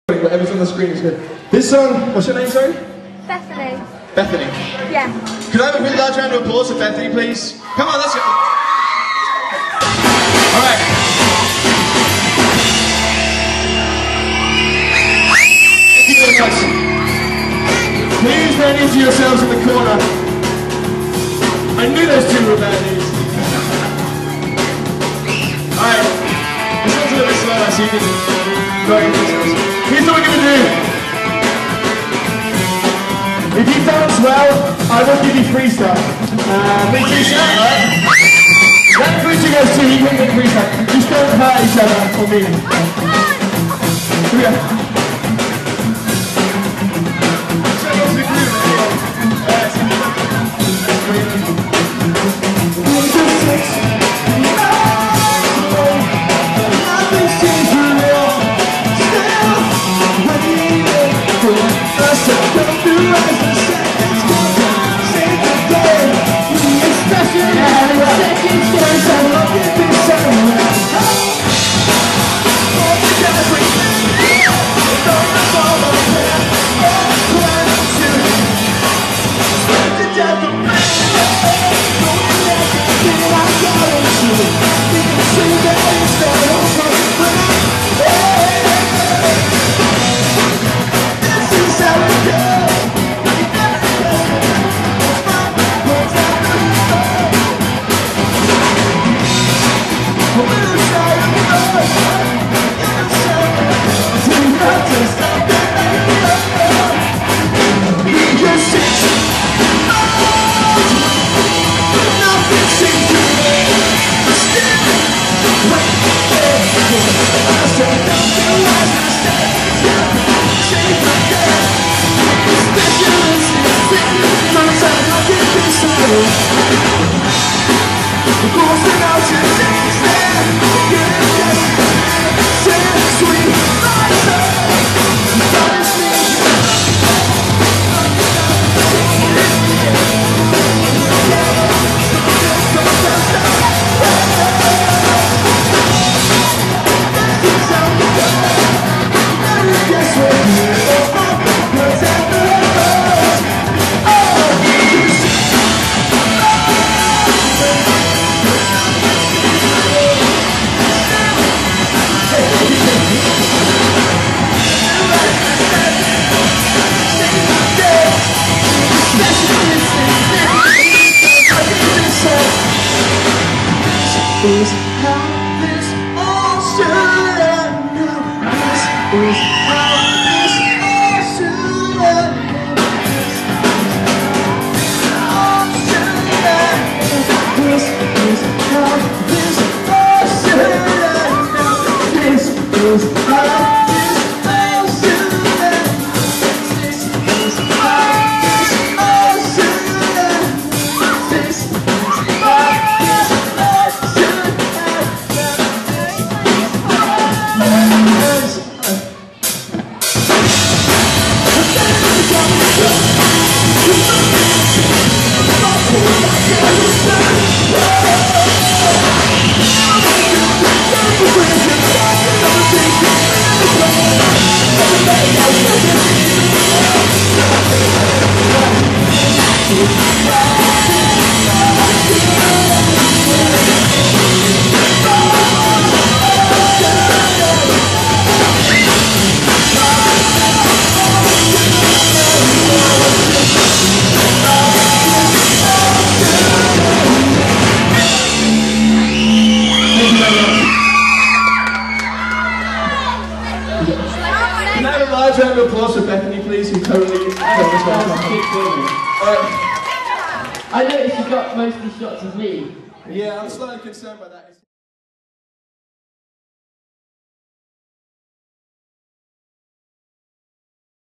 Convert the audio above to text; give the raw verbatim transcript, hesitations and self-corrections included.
Whatever's on the screen is good. This song, what's your name, sorry? Bethany. Bethany? Yeah. Could I have a really large round of applause for Bethany, please? Come on, let's go. Alright. Thank you very much. Please run into yourselves in the corner. I knew those two were bad news. Alright. This one's a little bit slower, so you can go into yourselves. Here's what we're going to do. If you dance well, I will give you free stuff. Uh, free t-shirt, right? When free to goes to, you can get free stuff. Just don't hurt each other or me. Here we go. Is how this all should end now. This is how this all should end now. This is how this all should end now. This is how this all should end. This is how this all should end. This is how this all should Can I have a large round of applause for Bethany, please, who totally got this one. Alright. I noticed you got most of the shots of me. Yeah, I'm slightly concerned by that.